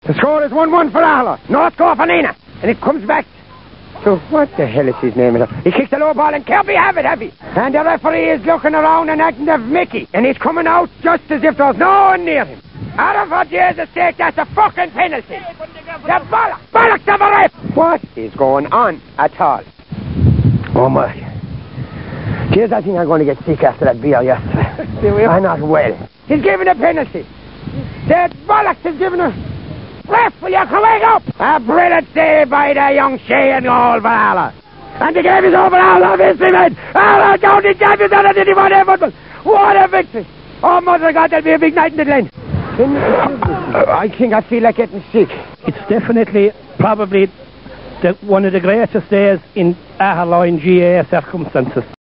The score is 1-1 for Arlo. No score for Nina. And it comes back. So what the hell is his name? He kicked the low ball and Kirby have it heavy. And the referee is looking around and acting of Mickey. And he's coming out just as if there's no one near him. Out of what years of stake, that's a fucking penalty. The bollocks of a ref. What is going on at all? Oh my. Here's I think I'm going to get sick after that beer yesterday. I'm not well. He's giving a penalty. The bollocks is giving a... Ref, will you wake up? A brilliant save by the young Shane goal for Arlo. And the game is over, Arlo history, man. Arlo county champions on the 21 football. What a victory. Oh, mother of God, there'll be a big night in the Glen. I think I feel like getting sick. It's definitely, probably, one of the greatest days in Aherloin GAA circumstances.